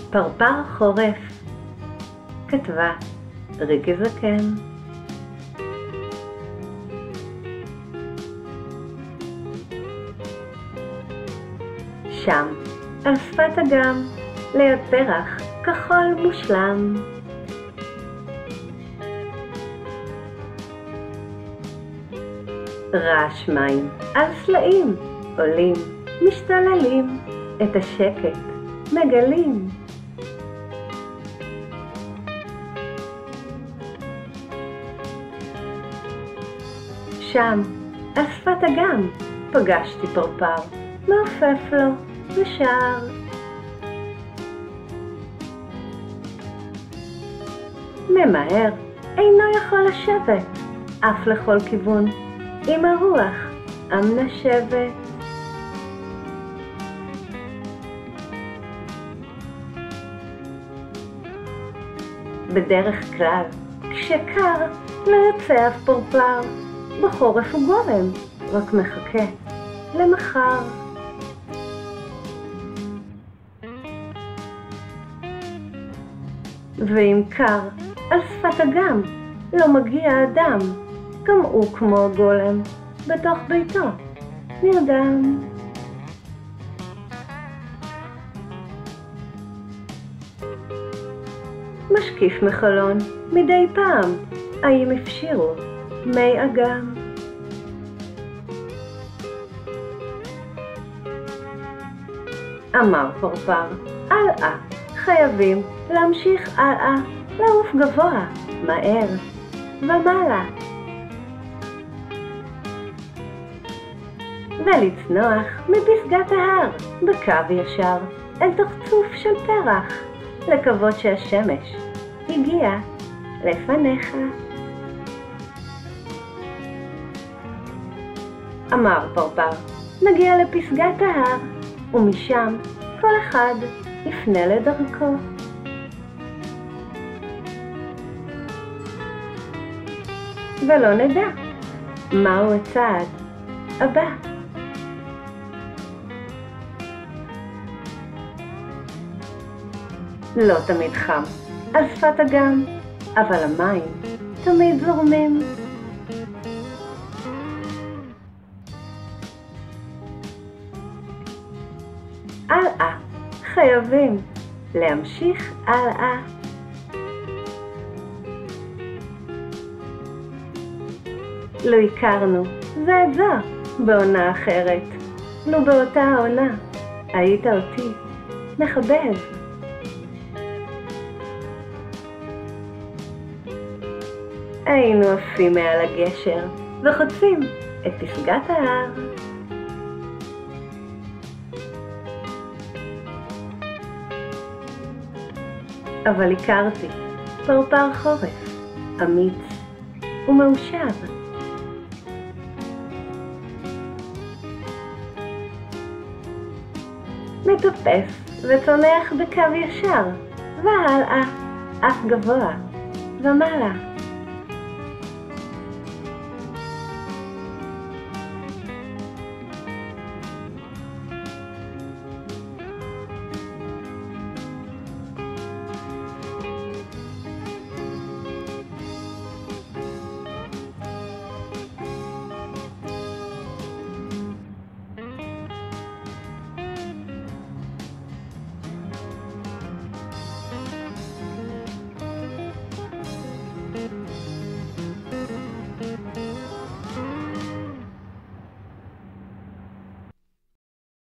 פרפר חורף. כתבה ריקי זקן. שם, על שפת אגם, ליד פרח כחול מושלם. רעש מים על סלעים, עולים, משתוללים, את השקט מגלים. שם, על שפת אגם, פגשתי פרפר, מעופף לו ושר. ממהר, אינו יכול לשבת, אף לכל כיוון, עם הרוח המנשבת. בדרך כלל, כשקר, לא יוצא אף פרפר, בחורף הוא גורם, רק מחכה למחר. ואם קר, על שפת אגם, לא מגיע אדם, גם הוא כמו הגולם, בתוך ביתו, נרדם. משקיף מחלון, מדי פעם, האם הפשירו מי אגם. אמר פרפר, הלאה, חייבים להמשיך הלאה, לעוף גבוה, מהר ומעלה. ולצנוח מפסגת ההר, בקו ישר, אל תוך צוף של פרח, לקוות שהשמש הגיעה לפניך. אמר פרפר, נגיע לפסגת ההר, ומשם כל אחד יפנה לדרכו. ולא נדע מהו הצעד הבא. לא תמיד חם על שפת אגם, אבל המים תמיד זורמים. הלאה, חייבים להמשיך הלאה. לא הכרנו זה את זו בעונה אחרת, לו באותה העונה היית אותי מחבב. היינו עפים מעל הגשר וחוצים את פסגת ההר. אבל הכרתי פרפר חורף, אמיץ ומאושר. מטפס וצונח בקו ישר, והלאה, אף גבוה ומעלה.